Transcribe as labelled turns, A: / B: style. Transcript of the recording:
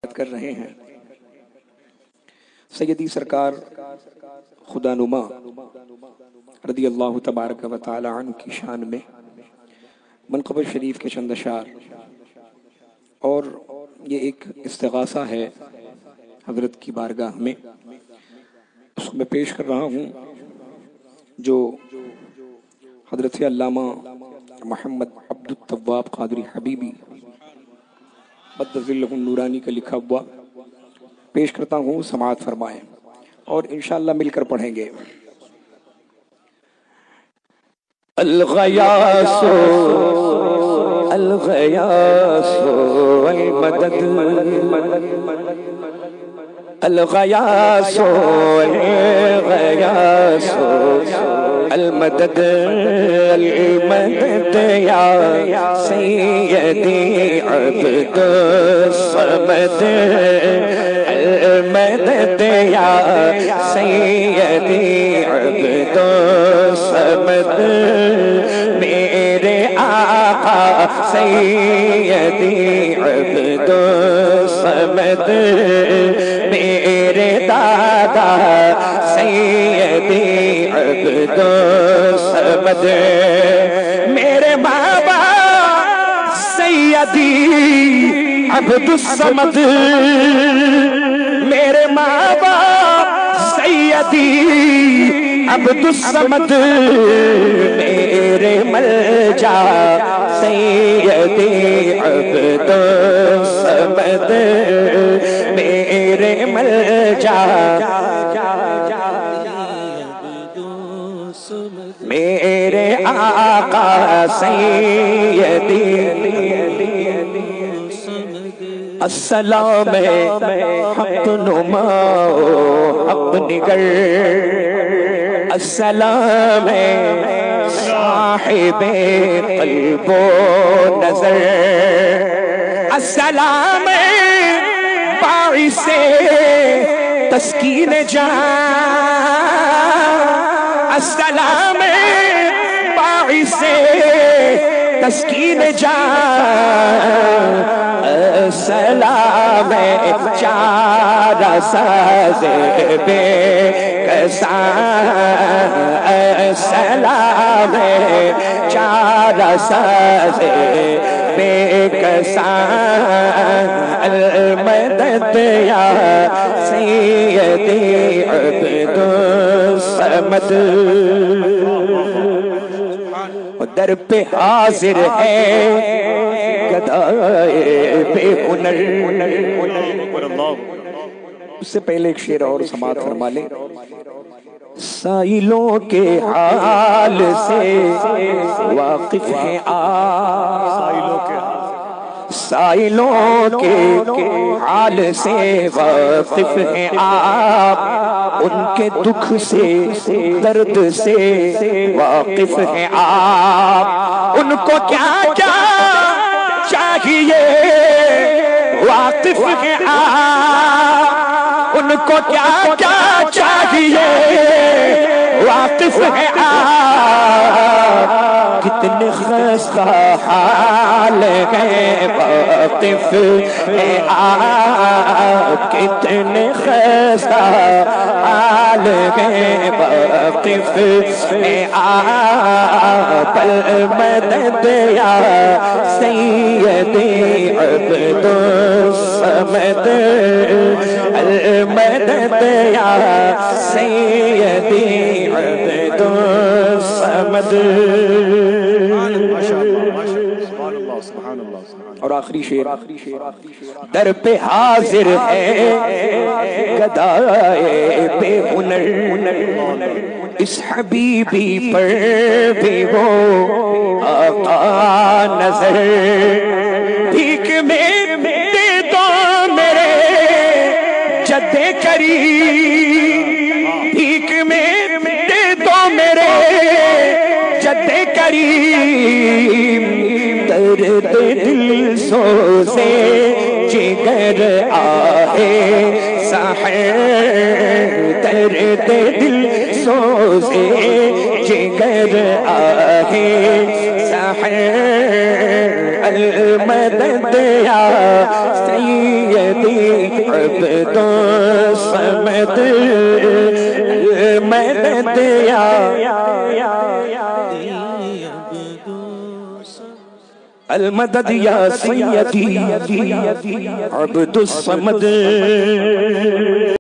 A: کر رہے ہیں سیدی سرکار خدا نما رضی اللہ تبارک و تعالی عنہ کی شان میں منقبت شریف کے چند اشعار، اور یہ ایک استغاثہ ہے حضرت کی بارگاہ میں، اس کو میں پیش کر رہا ہوں جو حضرت علامہ محمد عبد التواب قادری حبیبی مدد ذلہ النورانی کا لکھا ہوا پیش کرتا ہوں، سماعت فرمائیں اور انشاءاللہ مل کر پڑھیں گے۔ الغیاث الغیاث المدد الغیاث الغیاث المدد المدد یا سیدی عبد الصمد المدد یا سیدی عبد الصمد میرے آقا سیدی عبد الصمد میرے دادا سیدی عبد الصمد میرے بابا سیدی عبد الصمد میرے بابا سیدی عبد الصمد میرے ملجا سیدی عبد الصمد میرے ملجا میرے آقا سیدی السلام حق نما حق نگر السلام صاحب قلب و نظر السلام باعث تسکین جان السلام باعث تسکین جان السلام چار ساز بے کسان السلام چار ساز بے کسان المدد یا سیدی عبد الصمد در پہ حاضر ہے گدائے بے ہنر۔ اس سے پہلے ایک شعر اور سماعت فرما لیں۔ سائلوں کے حال سے واقف ہیں آپ، سائلوں کے حال سے واقف ہیں آپ، ان کے دکھ سے درد سے واقف ہیں آپ، ان کو کیا کیا چاہیے واقف ہیں آپ، ان کو کیا کیا چاہیے واقف ہیں آپ، کتنے خستہ حال ہیں واقف ہیں آپ، کتنے خستہ حال ہیں واقف ہیں آپ، المدد یا سیدی عبد الصمد المدد یا سیدی عبد الصمد۔ اور آخری شعر، در پہ حاضر ہے گدائے بے ہنر، اس حبیبی پر بھی وہ آقا نظر، بھیک میں دے دو میرے جد کریم، بھیک میں دے دو میرے جد کریم، درد دل سوزے جگر آہے سحر، درد دل سوزے جگر آہے سحر المدد یا سیدی عبد الصمد المدد یا المدد یا سیدی عبد الصمد